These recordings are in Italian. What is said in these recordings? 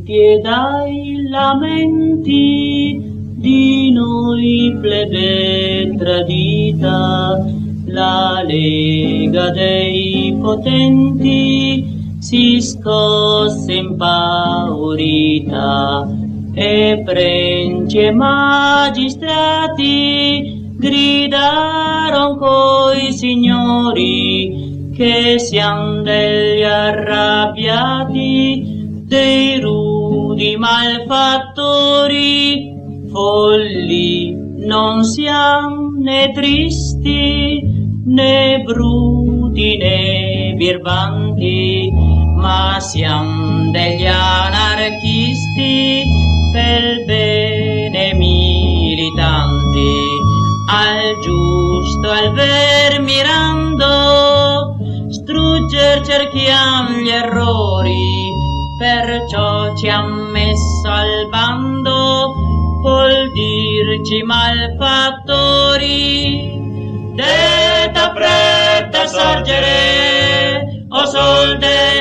dai lamenti di noi plebe tradita, la lega dei potenti si scosse impaurita, e prenci e magistrati gridaron coi signori che sian degli arrabbiati, dei rudi malfattori. Folli non siam né tristi, né bruti né birbanti, ma siam degli anarchisti, pel bene militanti. Al giusto al ver mirando, strugger cerchiam gli errori, perciò ci han messo al bando, col dirci malfattori. Detta preta sorgere, o sol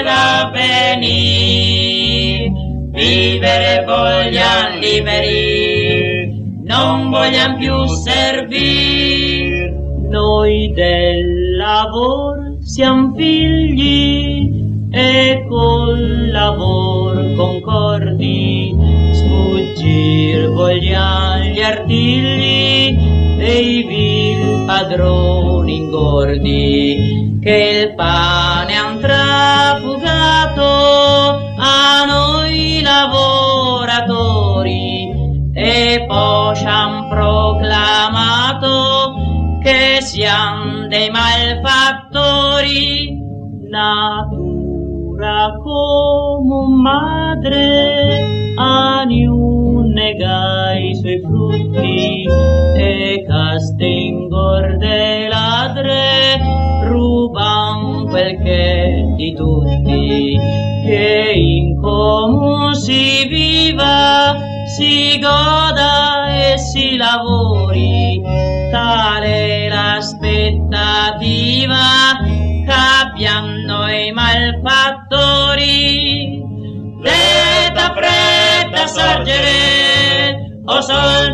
dell'avvenir, vivere vogliam liberi, non vogliam più servir. Noi del lavor siam figli, e col lavor concordi, sfuggir vogliam gli artigli dei vil padroni ingordi, che il pane han trafugato a noi lavoratori, e poi c'han proclamato che siam dei malfattori. Natura come madre a niun nega i suoi frutti, e caste ingorde ladre ruban quel che di tutti. Che in comun si viva, si goda e si lavori, tale l'aspettativa c'abbiam noi malfattori. Detta fretta sorgere, o sol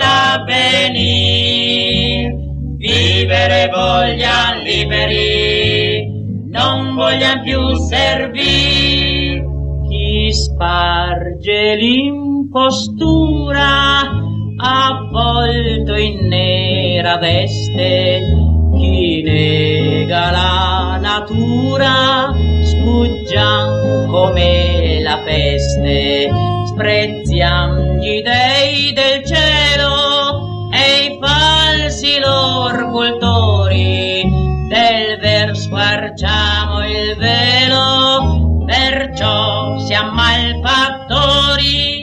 dell'avvenir, vivere vogliam liberi, non vogliam più servir. Chi sparge l'impostura, avvolto in nera veste, chi nega la natura, sfuggiam come la peste. Sprezziam gli dei del cielo e i falsi lor cultori, del ver squarciamo il velo, perciò siam malfattori.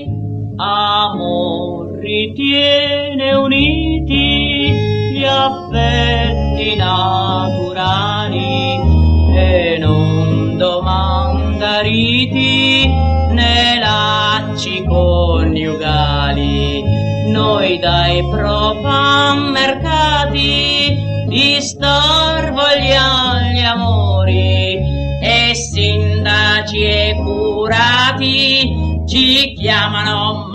Amor ritiene uniti gli affetti naturali, e non domanda riti né lacci coniugali. Noi dai profan mercati distor vogliam gli amori, e sindaci e curati ci chiamano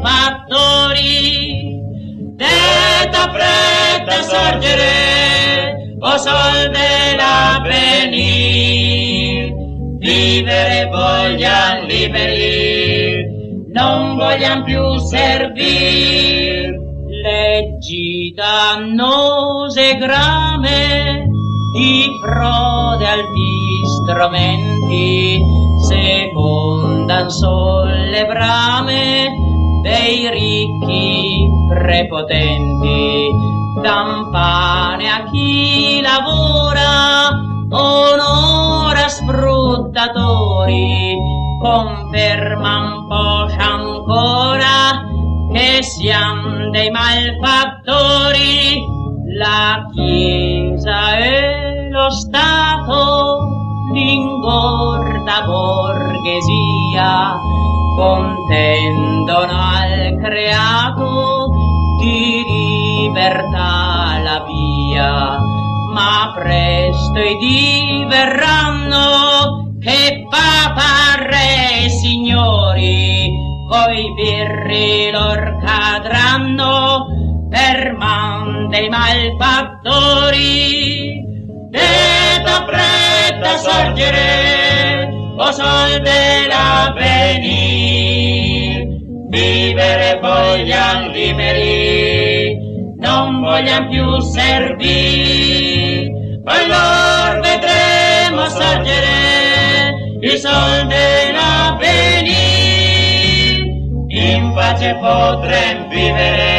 malfattori. Detta fretta sorgere, o sol dell'avvenir, vivere vogliam liberi, non vogliam più servir. Leggi dannose grame di frode alti strumenti, secondan solle brame dei ricchi prepotenti. Campane a chi lavora, onora sfruttatori, conferman poi ancora che siam dei malfattori. La Chiesa e lo Stato, l'ingorda borghesia, contendono al creato di libertà la via, ma presto i diverranno che Papa, Re e Signori i birri lor cadranno per man dei malfattori. Detta fretta sorgere, o sol dell'avvenir, vivere voglian liberi, non voglian più servir. Poi lor vedremo sorgere il sol dell'avvenir, in pace potrem vivere